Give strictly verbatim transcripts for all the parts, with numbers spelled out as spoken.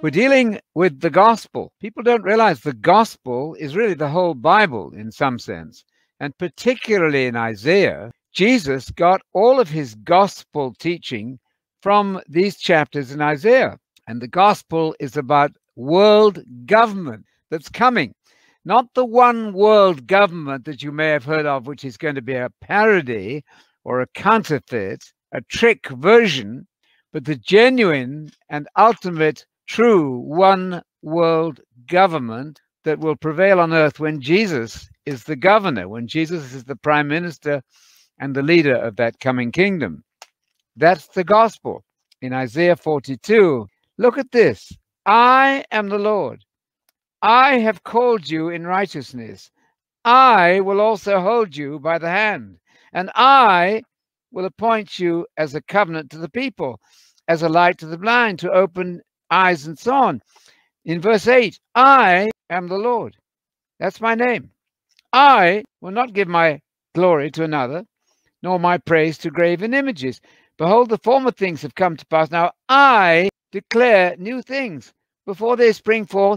We're dealing with the gospel. People don't realize the gospel is really the whole Bible in some sense. And particularly in Isaiah, Jesus got all of his gospel teaching from these chapters in Isaiah. And the gospel is about world government that's coming. Not the one world government that you may have heard of, which is going to be a parody or a counterfeit, a trick version, but the genuine and ultimate true one world government that will prevail on earth when Jesus is the governor, when Jesus is the prime minister and the leader of that coming kingdom. That's the gospel. In Isaiah forty-two, look at this. I am the Lord. I have called you in righteousness. I will also hold you by the hand, and I will appoint you as a covenant to the people, as a light to the blind, to open eyes, and so on. In verse eight, I am the Lord. That's my name. I will not give my glory to another, nor my praise to graven images. Behold, the former things have come to pass. Now I declare new things. Before they spring forth,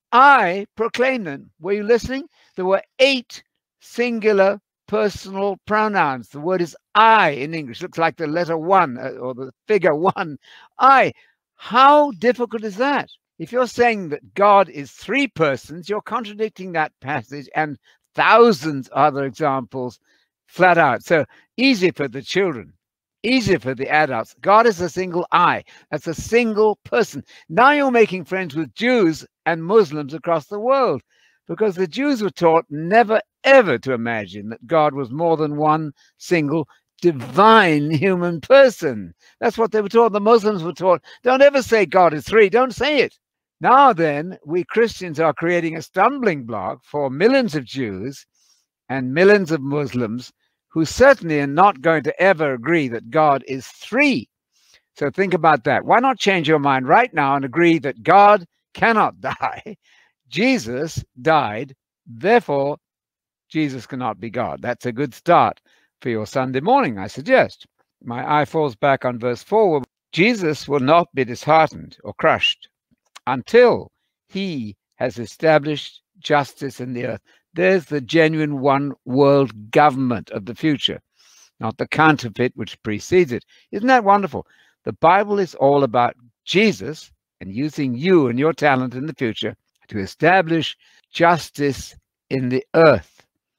I proclaim them. Were you listening? There were eight singular personal pronouns. The word is I in English. Looks like the letter one or the figure one. I. How difficult is that? If you're saying that God is three persons, you're contradicting that passage and thousands of other examples flat out. So easy for the children, easy for the adults. God is a single I. That's a single person. Now you're making friends with Jews and Muslims across the world, because the Jews were taught never, ever to imagine that God was more than one single divine human person. That's what they were taught. The Muslims were taught, don't ever say God is three. Don't say it. Now then, we Christians are creating a stumbling block for millions of Jews and millions of Muslims who certainly are not going to ever agree that God is three. So think about that. Why not change your mind right now and agree that God cannot die? Jesus died, therefore Jesus cannot be God. That's a good start for your Sunday morning, I suggest. My eye falls back on verse four. Jesus will not be disheartened or crushed until he has established justice in the earth. There's the genuine one world government of the future, not the counterfeit which precedes it. Isn't that wonderful? The Bible is all about Jesus and using you and your talent in the future to establish justice in the earth.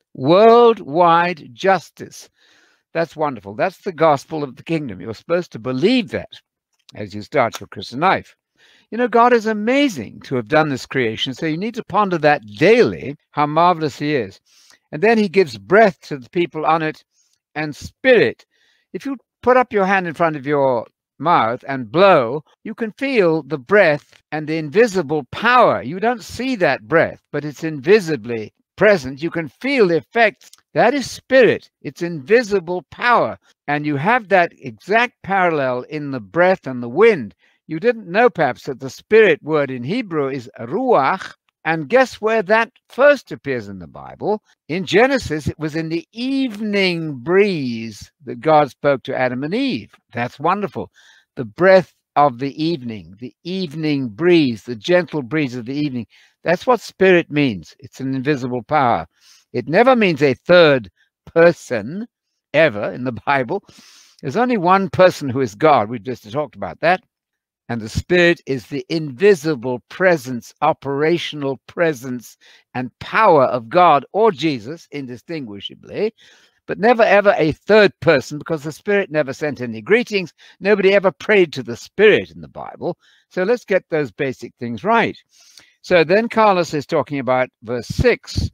Worldwide justice. That's wonderful. That's the gospel of the kingdom. You're supposed to believe that as you start your Christian life. You know, God is amazing to have done this creation, so you need to ponder that daily, how marvelous he is. And then he gives breath to the people on it and spirit. If you put up your hand in front of your mouth and blow, you can feel the breath and the invisible power. You don't see that breath, but it's invisibly present. You can feel the effects. That is spirit. It's invisible power. And you have that exact parallel in the breath and the wind. You didn't know perhaps that the spirit word in Hebrew is ruach. And guess where that first appears in the Bible? In Genesis, it was in the evening breeze that God spoke to Adam and Eve. That's wonderful. The breath of the evening, the evening breeze, the gentle breeze of the evening. That's what spirit means. It's an invisible power. It never means a third person, ever, in the Bible. There's only one person who is God. We've just talked about that. And the spirit is the invisible presence, operational presence and power of God or Jesus, indistinguishably, but never ever a third person, because the spirit never sent any greetings. Nobody ever prayed to the spirit in the Bible. So let's get those basic things right. So then Carlos is talking about verse six.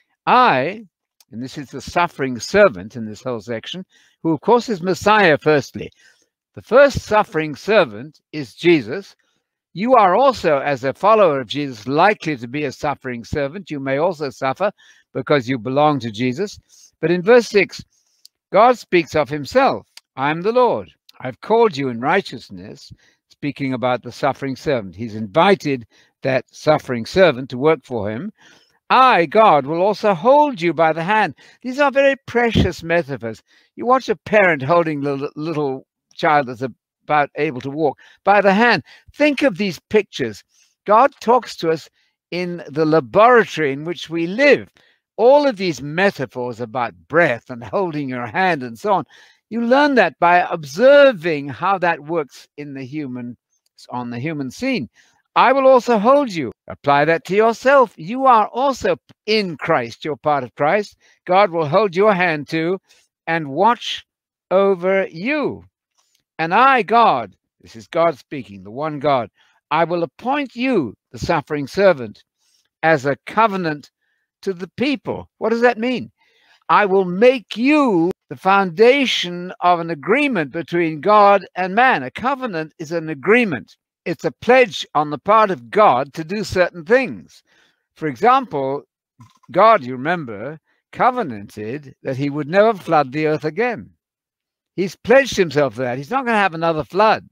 I, and this is the suffering servant in this whole section, who of course is Messiah firstly. The first suffering servant is Jesus. You are also, as a follower of Jesus, likely to be a suffering servant. You may also suffer because you belong to Jesus. But in verse six, God speaks of himself. I'm the Lord. I've called you in righteousness, speaking about the suffering servant. He's invited that suffering servant to work for him. I, God, will also hold you by the hand. These are very precious metaphors. You watch a parent holding the little child that's about able to walk by the hand. Think of these pictures. God talks to us in the laboratory in which we live. All of these metaphors about breath and holding your hand and so on, you learn that by observing how that works in the human, on the human scene. I will also hold you. Apply that to yourself. You are also in Christ. You're part of Christ. God will hold your hand too and watch over you. And I, God, this is God speaking, the one God, I will appoint you, the suffering servant, as a covenant to the people. What does that mean? I will make you the foundation of an agreement between God and man. A covenant is an agreement. It's a pledge on the part of God to do certain things. For example, God, you remember, covenanted that he would never flood the earth again. He's pledged himself to that. He's not going to have another flood.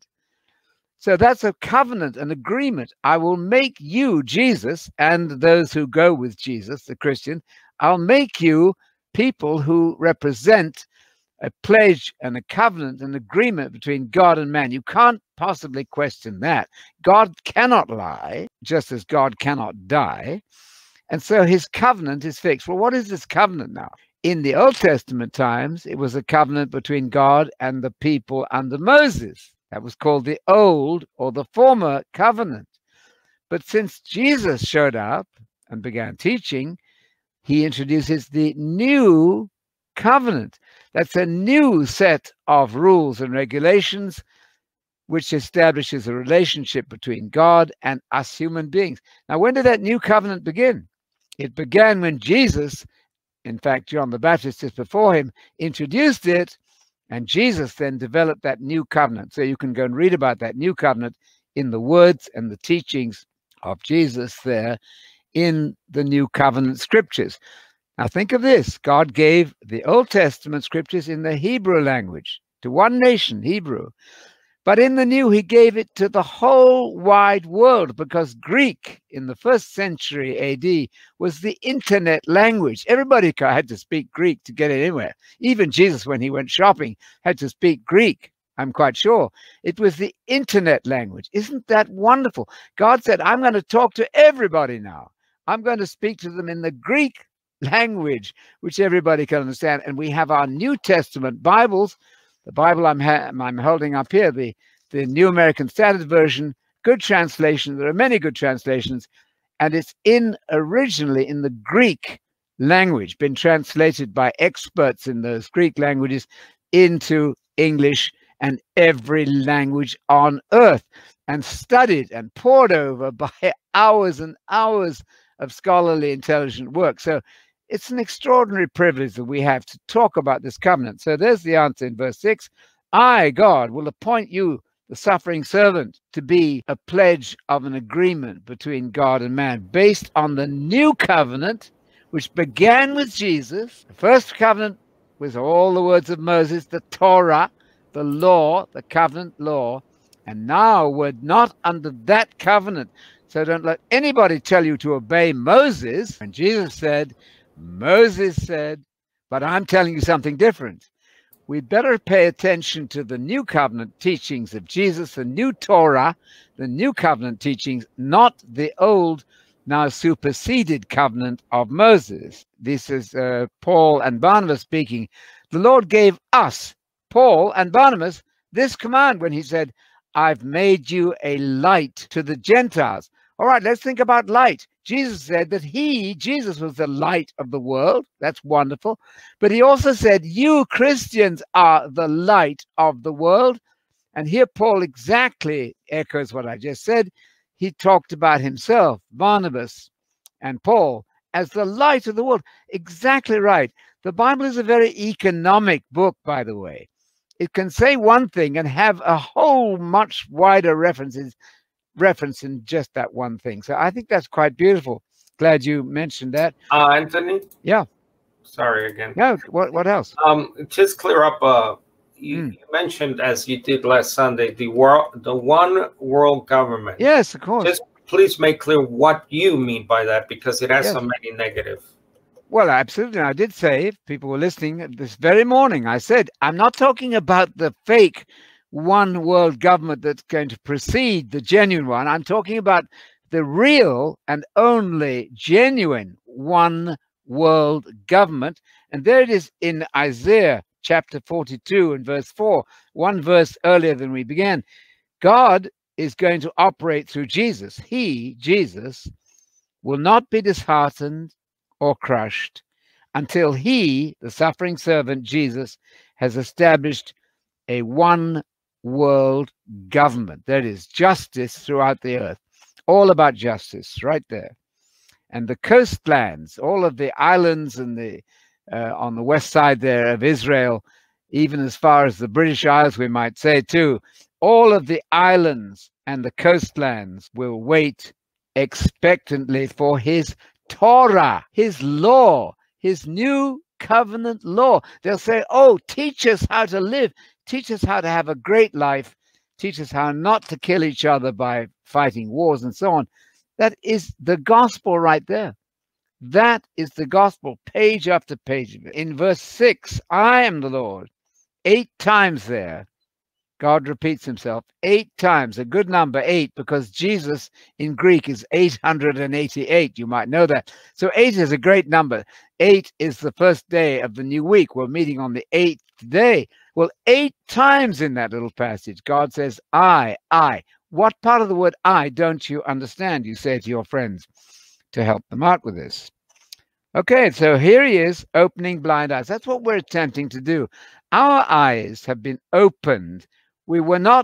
So that's a covenant, an agreement. I will make you, Jesus, and those who go with Jesus, the Christian, I'll make you people who represent a pledge and a covenant, an agreement between God and man. You can't possibly question that. God cannot lie, just as God cannot die. And so his covenant is fixed. Well, what is this covenant now? In the Old Testament times, it was a covenant between God and the people under Moses. That was called the old or the former covenant. But since Jesus showed up and began teaching, he introduces the new covenant. That's a new set of rules and regulations which establishes a relationship between God and us human beings. Now, when did that new covenant begin? It began when Jesus, in fact, John the Baptist just before him, introduced it, and Jesus then developed that new covenant. So you can go and read about that new covenant in the words and the teachings of Jesus there in the new covenant scriptures. Now think of this. God gave the Old Testament scriptures in the Hebrew language to one nation, Hebrew. But in the new, he gave it to the whole wide world, because Greek in the first century A D was the internet language. Everybody had to speak Greek to get anywhere. Even Jesus, when he went shopping, had to speak Greek, I'm quite sure. It was the internet language. Isn't that wonderful? God said, I'm going to talk to everybody now. I'm going to speak to them in the Greek language, which everybody can understand. And we have our New Testament Bibles. The Bible I'm, ha I'm holding up here, the, the New American Standard Version, good translation. There are many good translations, and it's in originally in the Greek language, been translated by experts in those Greek languages into English and every language on earth, and studied and pored over by hours and hours of scholarly, intelligent work. So it's an extraordinary privilege that we have to talk about this covenant. So there's the answer in verse six. I, God, will appoint you, the suffering servant, to be a pledge of an agreement between God and man based on the new covenant, which began with Jesus. The first covenant was all the words of Moses, the Torah, the law, the covenant law. And now we're not under that covenant. So don't let anybody tell you to obey Moses. And Jesus said, Moses said, but I'm telling you something different. We better pay attention to the new covenant teachings of Jesus, the new Torah, the new covenant teachings, not the old, now superseded covenant of Moses. This is uh, Paul and Barnabas speaking. The Lord gave us, Paul and Barnabas, this command when he said, I've made you a light to the Gentiles. All right, let's think about light. Jesus said that he, Jesus, was the light of the world. That's wonderful. But he also said, you Christians are the light of the world. And here Paul exactly echoes what I just said. He talked about himself, Barnabas and Paul, as the light of the world. Exactly right. The Bible is a very economic book, by the way. It can say one thing and have a whole much wider references reference in just that one thing. So I think that's quite beautiful. Glad you mentioned that. Uh, Anthony? Yeah. Sorry again. No, what, what else? Um, just clear up, uh, you, mm. you mentioned, as you did last Sunday, the world, the one world government. Yes, of course. Just please make clear what you mean by that, because it has yes. so many negative. Well, absolutely. I did say, if people were listening this very morning, I said, I'm not talking about the fake one world government that's going to precede the genuine one. I'm talking about the real and only genuine one world government. And there it is in Isaiah chapter forty-two and verse four, one verse earlier than we began. God is going to operate through Jesus. He, Jesus, will not be disheartened or crushed until he, the suffering servant Jesus, has established a one world government. That is justice throughout the earth. All about justice right there. And the coastlands, all of the islands and the uh, on the west side there of Israel, even as far as the British Isles, we might say too, all of the islands and the coastlands will wait expectantly for his Torah, his law, his new covenant law. They'll say, oh, teach us how to live, teach us how to have a great life, teach us how not to kill each other by fighting wars and so on. That is the gospel right there. That is the gospel, page after page of it. In verse six, I am the Lord. Eight times there, God repeats himself eight times, a good number, eight, because Jesus in Greek is eight hundred eighty-eight. You might know that. So eight is a great number. Eight is the first day of the new week. We're meeting on the eighth day. Well, eight times in that little passage, God says, I, I. What part of the word I don't you understand? You say to your friends to help them out with this. Okay, so here he is opening blind eyes. That's what we're attempting to do. Our eyes have been opened. We were not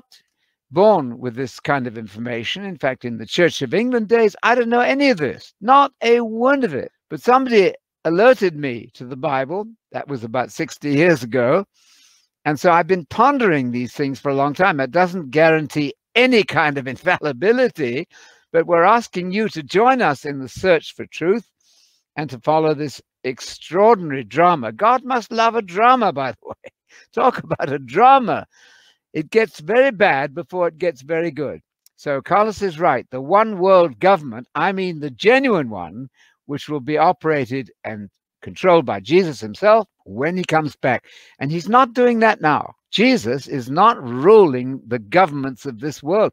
born with this kind of information. In fact, in the Church of England days, I didn't know any of this, not a word of it. But somebody alerted me to the Bible. That was about sixty years ago. And so I've been pondering these things for a long time. It doesn't guarantee any kind of infallibility, but we're asking you to join us in the search for truth and to follow this extraordinary drama. God must love a drama, by the way. Talk about a drama. It gets very bad before it gets very good. So Carlos is right. The one world government, I mean the genuine one, which will be operated and controlled by Jesus himself when he comes back. And he's not doing that now. Jesus is not ruling the governments of this world.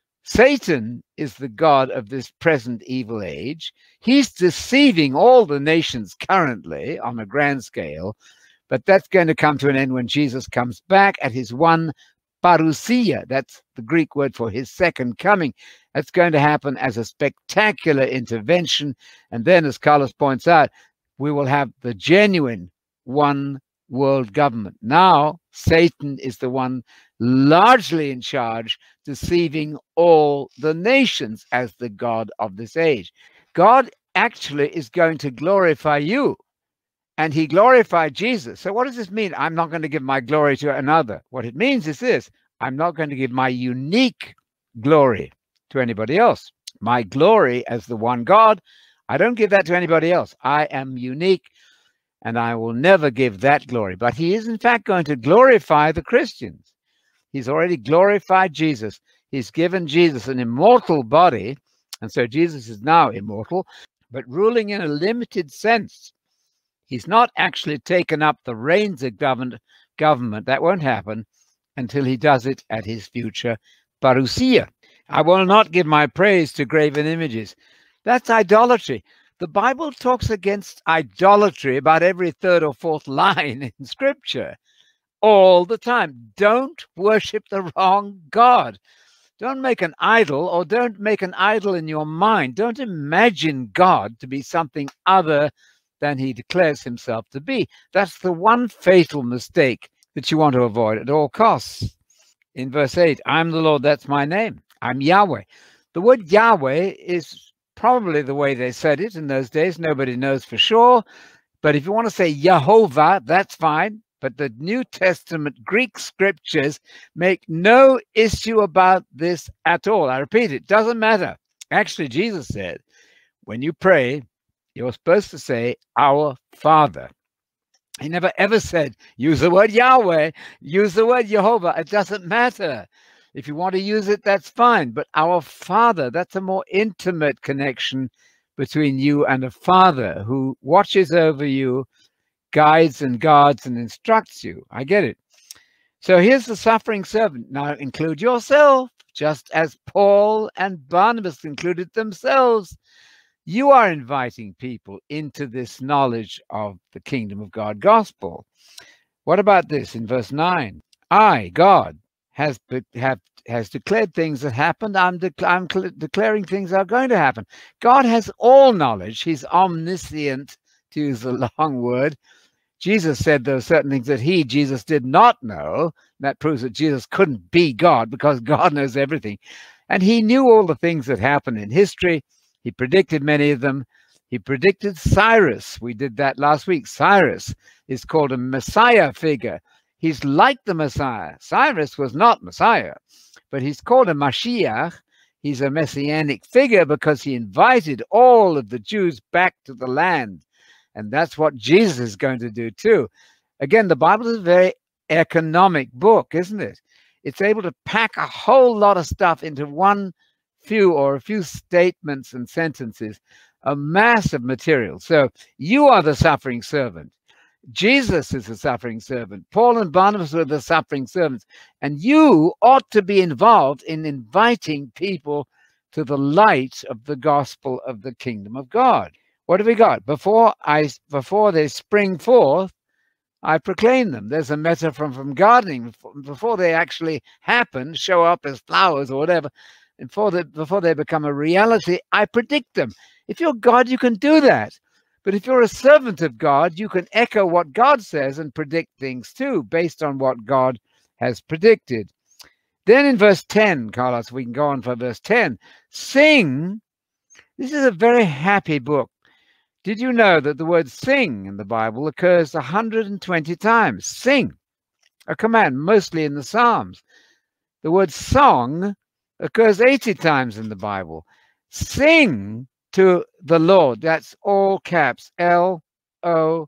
Satan is the god of this present evil age. He's deceiving all the nations currently on a grand scale, but that's going to come to an end when Jesus comes back at his one parousia. That's the Greek word for his second coming. That's going to happen as a spectacular intervention. And then, as Carlos points out, we will have the genuine one world government. Now, Satan is the one largely in charge, deceiving all the nations as the God of this age. God actually is going to glorify you, and he glorified Jesus. So what does this mean? I'm not going to give my glory to another. What it means is this: I'm not going to give my unique glory to anybody else. My glory as the one God, I don't give that to anybody else. I am unique, and I will never give that glory. But he is, in fact, going to glorify the Christians. He's already glorified Jesus. He's given Jesus an immortal body, and so Jesus is now immortal, but ruling in a limited sense. He's not actually taken up the reins of government. government. That won't happen until he does it at his future parousia. I will not give my praise to graven images. That's idolatry. The Bible talks against idolatry about every third or fourth line in Scripture all the time. Don't worship the wrong God. Don't make an idol, or don't make an idol in your mind. Don't imagine God to be something other than he declares himself to be. That's the one fatal mistake that you want to avoid at all costs. In verse eight, I'm the Lord, that's my name. I'm Yahweh. The word Yahweh is probably the way they said it in those days. Nobody knows for sure. But if you want to say Jehovah, that's fine. But the New Testament Greek scriptures make no issue about this at all. I repeat, it doesn't matter. Actually, Jesus said, when you pray, you're supposed to say, our Father. He never ever said, use the word Yahweh, use the word Jehovah. It doesn't matter. If you want to use it, that's fine. But our Father, that's a more intimate connection between you and a Father who watches over you, guides and guards and instructs you. I get it. So here's the suffering servant. Now include yourself. just as Paul and Barnabas concluded themselves. You are inviting people into this knowledge of the kingdom of God gospel. What about this in verse nine? I, God, has have has declared things that happened. I'm, de I'm declaring things that are going to happen. God has all knowledge. He's omniscient, to use a long word. Jesus said there are certain things that he, Jesus, did not know. That proves that Jesus couldn't be God, because God knows everything. And he knew all the things that happened in history. He predicted many of them. He predicted Cyrus. We did that last week. Cyrus is called a Messiah figure. He's like the Messiah. Cyrus was not Messiah, but he's called a Mashiach. He's a messianic figure because he invited all of the Jews back to the land. And that's what Jesus is going to do too. Again, the Bible is a very economic book, isn't it? It's able to pack a whole lot of stuff into one few or a few statements and sentences, a mass of material. So you are the suffering servant. Jesus is the suffering servant. Paul and Barnabas were the suffering servants. And you ought to be involved in inviting people to the light of the gospel of the kingdom of God. What have we got? Before I, before they spring forth, I proclaim them. There's a metaphor from, from gardening. Before they actually happen, show up as flowers or whatever, and before they, before they become a reality, I predict them. If you're God, you can do that. But if you're a servant of God, you can echo what God says and predict things too, based on what God has predicted. Then in verse ten, Carlos, we can go on for verse ten. Sing. This is a very happy book. Did you know that the word sing in the Bible occurs one hundred twenty times? Sing, a command, mostly in the Psalms. The word song occurs eighty times in the Bible. Sing to the Lord. That's all caps, L O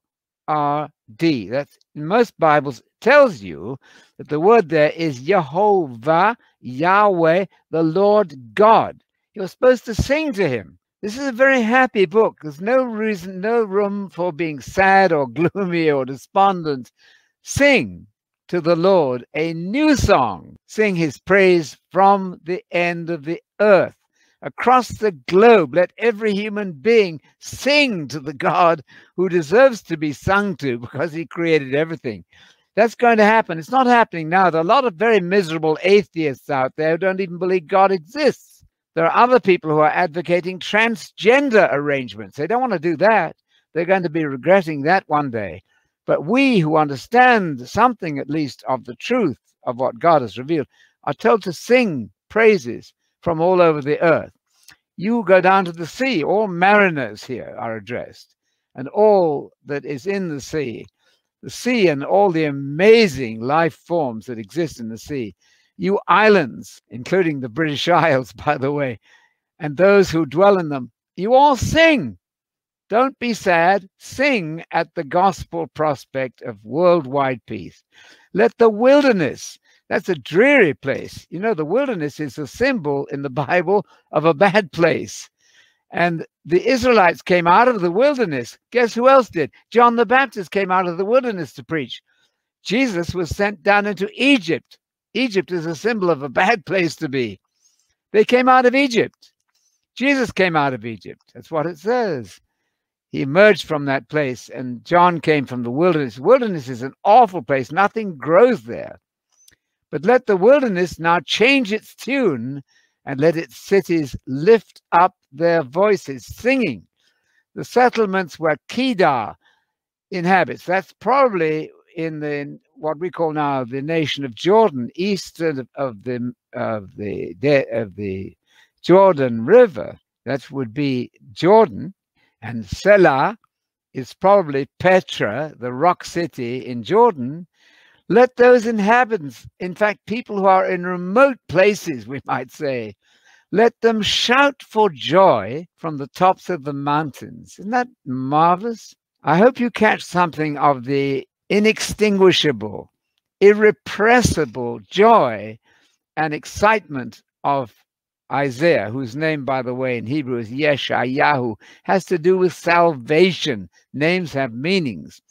R D. That's in most Bibles tells you that the word there is Jehovah, Yahweh, the Lord God. You're supposed to sing to him. This is a very happy book. There's no reason, no room for being sad or gloomy or despondent. Sing to the Lord a new song. Sing his praise from the end of the earth. Across the globe, let every human being sing to the God who deserves to be sung to because he created everything. That's going to happen. It's not happening now. There are a lot of very miserable atheists out there who don't even believe God exists. There are other people who are advocating transgender arrangements. They don't want to do that. They're going to be regretting that one day. But we who understand something, at least, of the truth of what God has revealed, are told to sing praises from all over the earth. You go down to the sea. All mariners here are addressed, and all that is in the sea. The sea and all the amazing life forms that exist in the sea. You islands, including the British Isles, by the way, and those who dwell in them, you all sing. Don't be sad. Sing at the gospel prospect of worldwide peace. Let the wilderness, that's a dreary place. You know, the wilderness is a symbol in the Bible of a bad place. And the Israelites came out of the wilderness. Guess who else did? John the Baptist came out of the wilderness to preach. Jesus was sent down into Egypt. Egypt is a symbol of a bad place to be. They came out of Egypt. Jesus came out of Egypt. That's what it says. He emerged from that place, and John came from the wilderness. Wilderness is an awful place. Nothing grows there. But let the wilderness now change its tune and let its cities lift up their voices, singing. The settlements where Kedar inhabits, that's probably in the in what we call now the nation of Jordan, east of, of the of the of the Jordan River. That would be Jordan, and Selah is probably Petra, the rock city in Jordan. Let those inhabitants, in fact, people who are in remote places, we might say, let them shout for joy from the tops of the mountains. Isn't that marvelous? I hope you catch something of the inextinguishable, irrepressible joy and excitement of Isaiah, whose name, by the way, in Hebrew is Yeshayahu, has to do with salvation. Names have meanings.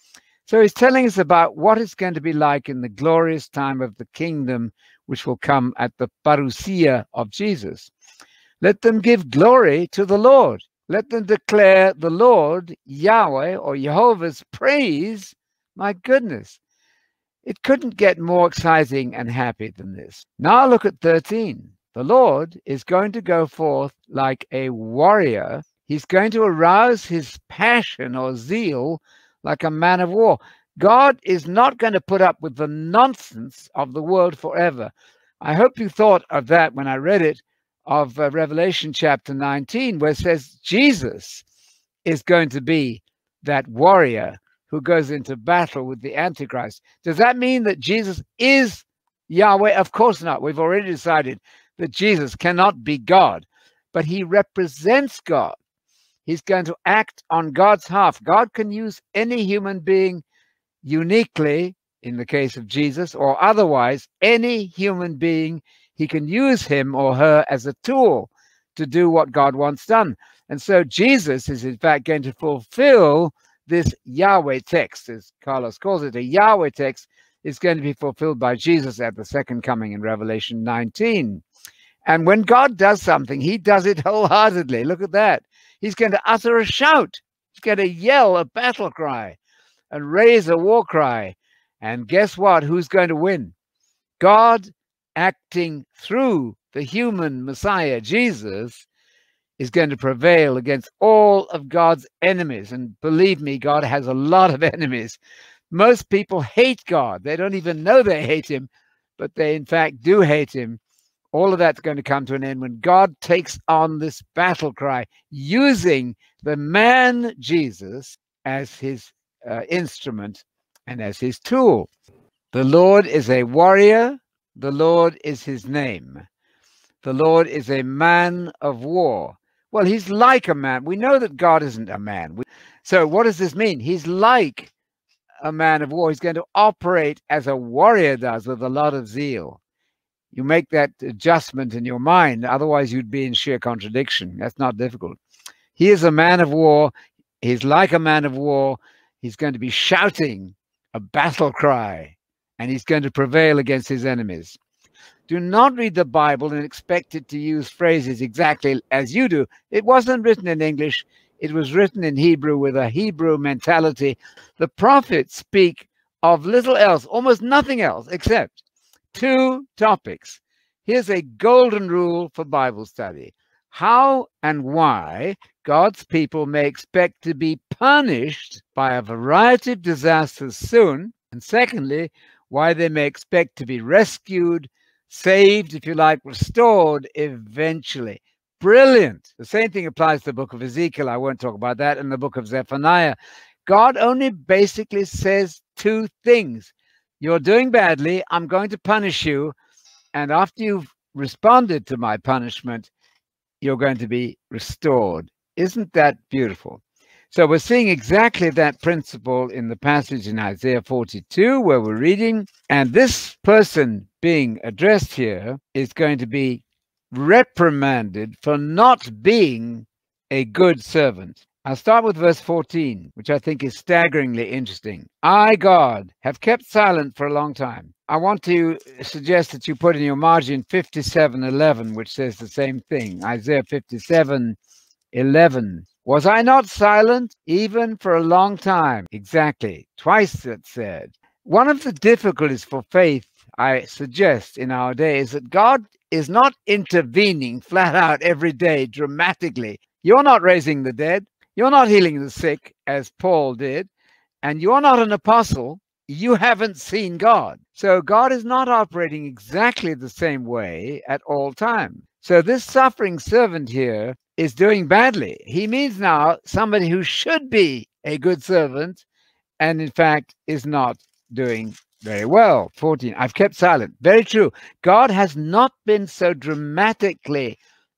So he's telling us about what it's going to be like in the glorious time of the kingdom, which will come at the parousia of Jesus. Let them give glory to the Lord. Let them declare the Lord, Yahweh, or Jehovah's praise. My goodness, it couldn't get more exciting and happy than this. Now look at thirteen. The Lord is going to go forth like a warrior. He's going to arouse his passion or zeal like a man of war. God is not going to put up with the nonsense of the world forever. I hope you thought of that when I read it, of uh, Revelation chapter nineteen, where it says Jesus is going to be that warrior who goes into battle with the Antichrist. Does that mean that Jesus is Yahweh? Of course not. We've already decided that Jesus cannot be God, but he represents God. He's going to act on God's behalf. God can use any human being uniquely, in the case of Jesus, or otherwise, any human being, he can use him or her as a tool to do what God wants done. And so Jesus is, in fact, going to fulfill this Yahweh text, as Carlos calls it. A Yahweh text is going to be fulfilled by Jesus at the second coming in Revelation nineteen. And when God does something, he does it wholeheartedly. Look at that. He's going to utter a shout. He's going to yell a battle cry and raise a war cry. And guess what? Who's going to win? God, acting through the human Messiah, Jesus, is going to prevail against all of God's enemies. And believe me, God has a lot of enemies. Most people hate God. They don't even know they hate him, but they in fact do hate him. All of that's going to come to an end when God takes on this battle cry, using the man Jesus as his uh, instrument and as his tool. The Lord is a warrior. The Lord is his name. The Lord is a man of war. Well, he's like a man. We know that God isn't a man. So what does this mean? He's like a man of war. He's going to operate as a warrior does, with a lot of zeal. You make that adjustment in your mind, otherwise you'd be in sheer contradiction. That's not difficult. He is a man of war. He's like a man of war. He's going to be shouting a battle cry, and he's going to prevail against his enemies. Do not read the Bible and expect it to use phrases exactly as you do. It wasn't written in English. It was written in Hebrew with a Hebrew mentality. The prophets speak of little else, almost nothing else, except two topics. Here's a golden rule for Bible study: how and why God's people may expect to be punished by a variety of disasters soon, and secondly, why they may expect to be rescued, saved, if you like, restored eventually. Brilliant. The same thing applies to the book of Ezekiel. I won't talk about that. In the book of Zephaniah, God only basically says two things. You're doing badly. I'm going to punish you. And after you've responded to my punishment, you're going to be restored. Isn't that beautiful? So we're seeing exactly that principle in the passage in Isaiah forty-two, where we're reading. And this person being addressed here is going to be reprimanded for not being a good servant. I'll start with verse fourteen, which I think is staggeringly interesting. I, God, have kept silent for a long time. I want to suggest that you put in your margin fifty-seven eleven, which says the same thing. Isaiah fifty-seven eleven. Was I not silent even for a long time? Exactly. Twice it said. One of the difficulties for faith, I suggest, in our day is that God is not intervening flat out every day dramatically. You're not raising the dead. You're not healing the sick, as Paul did, and you're not an apostle. You haven't seen God. So God is not operating exactly the same way at all times. So this suffering servant here is doing badly. He means now somebody who should be a good servant and in fact is not doing very well. fourteen, I've kept silent. Very true. God has not been so dramatically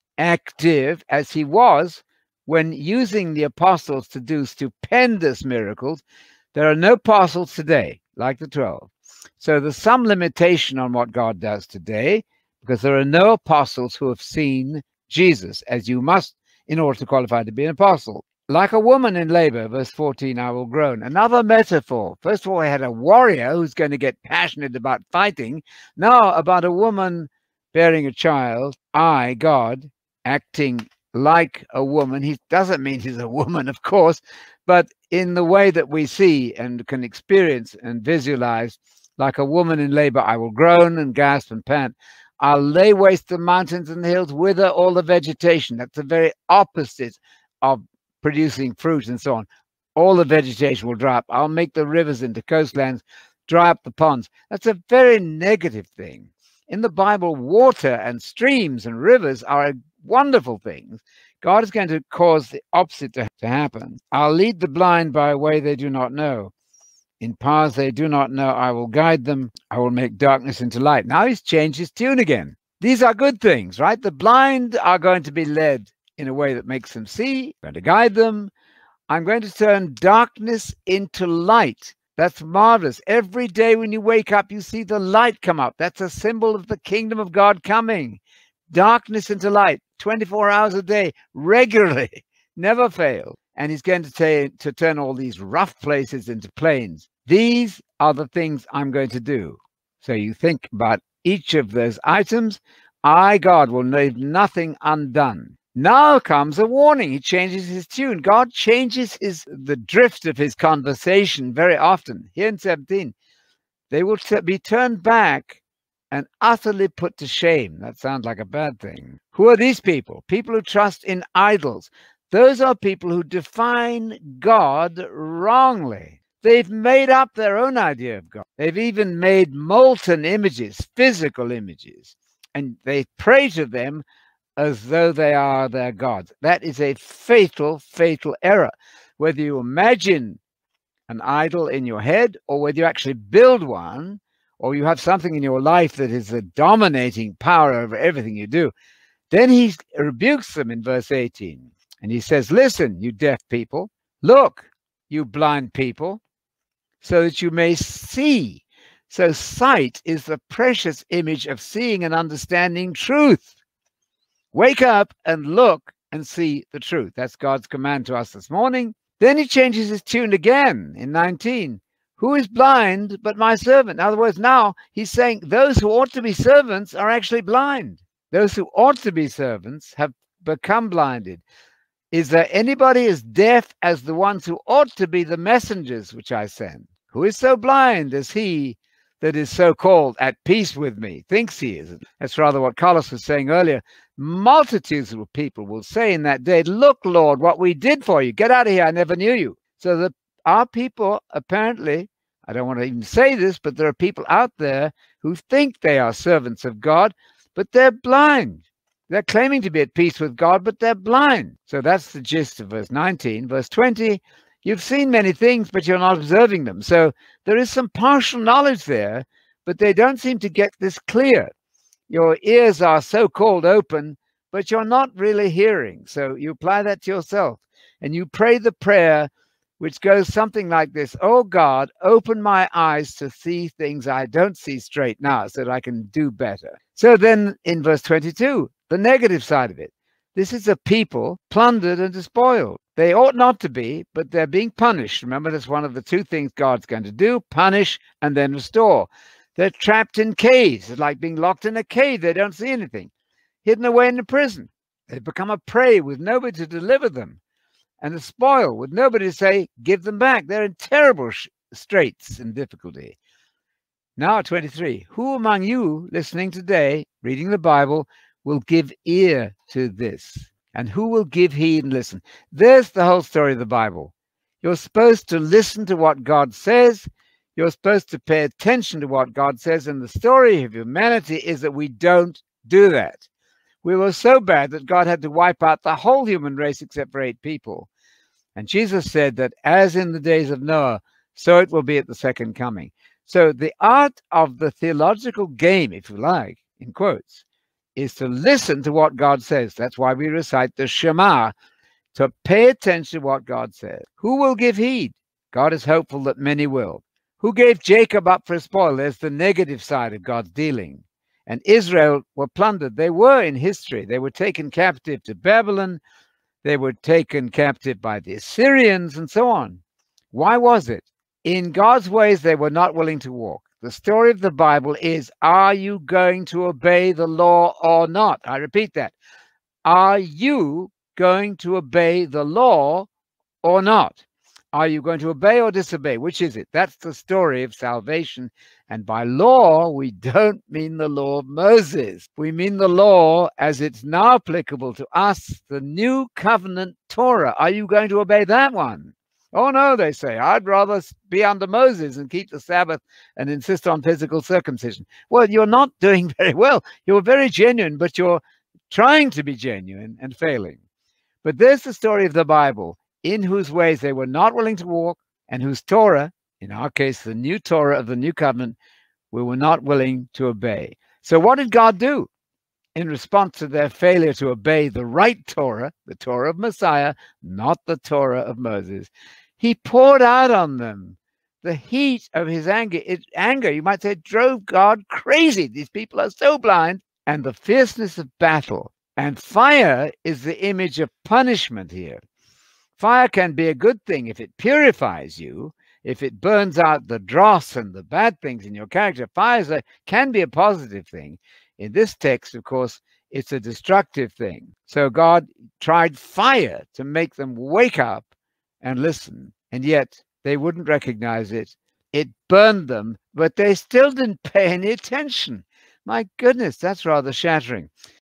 active as he was when using the apostles to do stupendous miracles. There are no apostles today like the twelve. So there's some limitation on what God does today, because there are no apostles who have seen Jesus, as you must in order to qualify to be an apostle. Like a woman in labor, verse fourteen, I will groan. Another metaphor. First of all, I had a warrior who's going to get passionate about fighting. Now about a woman bearing a child, I, God, acting like a woman. He doesn't mean he's a woman, of course, but in the way that we see and can experience and visualize, like a woman in labor, I will groan and gasp and pant. I'll lay waste the mountains and the hills, wither all the vegetation. That's the very opposite of producing fruit and so on. All the vegetation will dry up. I'll make the rivers into coastlands, dry up the ponds. That's a very negative thing. In the Bible, water and streams and rivers are wonderful things. God is going to cause the opposite to, to happen. I'll lead the blind by a way they do not know. In paths they do not know, I will guide them. I will make darkness into light. Now he's changed his tune again. These are good things, right? The blind are going to be led in a way that makes them see. I'm going to guide them. I'm going to turn darkness into light. That's marvelous. Every day when you wake up, you see the light come up. That's a symbol of the kingdom of God coming. Darkness into light, twenty-four hours a day, regularly, never fail. And he's going to, to turn all these rough places into plains. These are the things I'm going to do. So you think about each of those items. I, God, will leave nothing undone. Now comes a warning. He changes his tune. God changes his the drift of his conversation very often. Here in seventeen, they will be turned back and utterly put to shame. That sounds like a bad thing. Who are these people? People who trust in idols. Those are people who define God wrongly. They've made up their own idea of God. They've even made molten images, physical images, and they pray to them as though they are their gods. That is a fatal, fatal error. Whether you imagine an idol in your head or whether you actually build one, or you have something in your life that is a dominating power over everything you do, then he rebukes them in verse eighteen. And he says, listen, you deaf people, look, you blind people, so that you may see. So sight is the precious image of seeing and understanding truth. Wake up and look and see the truth. That's God's command to us this morning. Then he changes his tune again in nineteen. Who is blind but my servant? In other words, now he's saying those who ought to be servants are actually blind. Those who ought to be servants have become blinded. Is there anybody as deaf as the ones who ought to be the messengers which I send? Who is so blind as he that is so-called at peace with me, thinks he is? That's rather what Carlos was saying earlier. Multitudes of people will say in that day, look, Lord, what we did for you. Get out of here. I never knew you. So that our people, apparently, I don't want to even say this, but there are people out there who think they are servants of God, but they're blind. They're claiming to be at peace with God, but they're blind. So that's the gist of verse nineteen. Verse twenty, you've seen many things, but you're not observing them. So there is some partial knowledge there, but they don't seem to get this clear. Your ears are so-called open, but you're not really hearing. So you apply that to yourself, and you pray the prayer which goes something like this. Oh God, open my eyes to see things I don't see straight now so that I can do better. So then in verse twenty-two, the negative side of it. This is a people plundered and despoiled. They ought not to be, but they're being punished. Remember, that's one of the two things God's going to do, punish and then restore. They're trapped in caves. It's like being locked in a cave. They don't see anything. Hidden away in a prison. They've become a prey with nobody to deliver them. And a spoil with nobody to say, give them back. They're in terrible straits and difficulty. Now, twenty-three. Who among you listening today, reading the Bible, will give ear to this? And who will give heed and listen? There's the whole story of the Bible. You're supposed to listen to what God says. You're supposed to pay attention to what God says. And the story of humanity is that we don't do that. We were so bad that God had to wipe out the whole human race except for eight people. And Jesus said that as in the days of Noah, so it will be at the second coming. So the art of the theological game, if you like, in quotes, is to listen to what God says. That's why we recite the Shema, to pay attention to what God says. Who will give heed? God is hopeful that many will. Who gave Jacob up for a spoil? There's the negative side of God's dealing. And Israel were plundered. They were in history. They were taken captive to Babylon. They were taken captive by the Assyrians and so on. Why was it? In God's ways, they were not willing to walk. The story of the Bible is, are you going to obey the law or not? I repeat that. Are you going to obey the law or not? Are you going to obey or disobey? Which is it? That's the story of salvation. And by law, we don't mean the law of Moses. We mean the law as it's now applicable to us, the new covenant Torah. Are you going to obey that one? Oh, no, they say, I'd rather be under Moses and keep the Sabbath and insist on physical circumcision. Well, you're not doing very well. You're very genuine, but you're trying to be genuine and failing. But there's the story of the Bible, in whose ways they were not willing to walk, and whose Torah, in our case, the new Torah of the new covenant, we were not willing to obey. So what did God do? In response to their failure to obey the right Torah, the Torah of Messiah, not the Torah of Moses, he poured out on them the heat of his anger. It, anger, you might say, drove God crazy. These people are so blind. And the fierceness of battle. And fire is the image of punishment here. Fire can be a good thing if it purifies you, if it burns out the dross and the bad things in your character. Fire a, can be a positive thing. In this text, of course, it's a destructive thing. So God tried fire to make them wake up and listen, and yet they wouldn't recognize it. It burned them, but they still didn't pay any attention. My goodness, that's rather shattering.